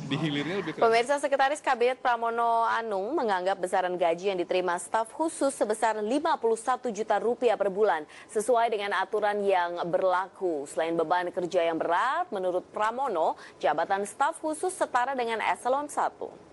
Dihilirnya lebih keras. Pemirsa, Sekretaris Kabinet Pramono Anung menganggap besaran gaji yang diterima staf khusus sebesar 51 juta rupiah per bulan sesuai dengan aturan yang berlaku. Selain beban kerja yang berat, menurut Pramono, jabatan staf khusus setara dengan eselon 1.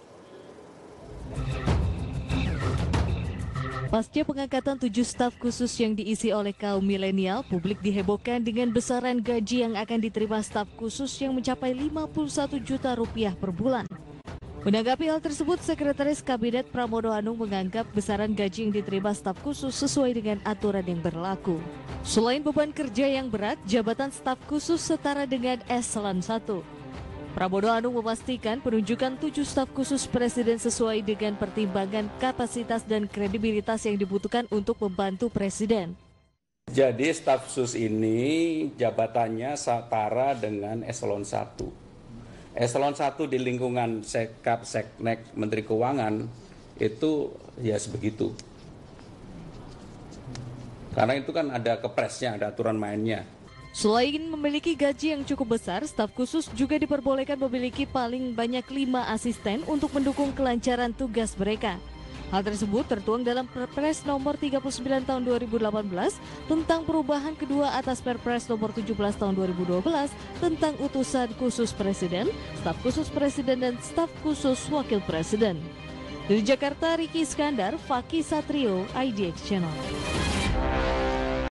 Pasca pengangkatan 7 staf khusus yang diisi oleh kaum milenial, publik dihebohkan dengan besaran gaji yang akan diterima staf khusus yang mencapai 51 juta rupiah per bulan. Menanggapi hal tersebut, Sekretaris Kabinet Pramono Anung menganggap besaran gaji yang diterima staf khusus sesuai dengan aturan yang berlaku. Selain beban kerja yang berat, jabatan staf khusus setara dengan eselon 1. Pramono Anung memastikan penunjukan 7 staf khusus Presiden sesuai dengan pertimbangan kapasitas dan kredibilitas yang dibutuhkan untuk membantu Presiden. Jadi staf khusus ini jabatannya setara dengan eselon 1. Eselon 1 di lingkungan Sekap, Seknek, Menteri Keuangan itu ya sebegitu. Karena itu kan ada kepresnya, ada aturan mainnya. Selain memiliki gaji yang cukup besar, staf khusus juga diperbolehkan memiliki paling banyak 5 asisten untuk mendukung kelancaran tugas mereka. Hal tersebut tertuang dalam Perpres nomor 39 tahun 2018 tentang perubahan kedua atas Perpres nomor 17 tahun 2012 tentang utusan khusus Presiden, staf khusus Presiden dan staf khusus Wakil Presiden. Dari Jakarta, Riki Iskandar, Fakih Satrio, IDX Channel.